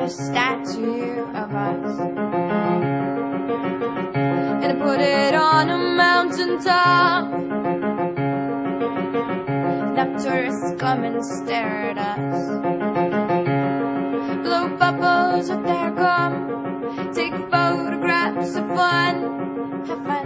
a statue of us, and I put it on a mountain top. Now tourists come and stare at us, blow bubbles with their gum, take photographs of fun, have fun.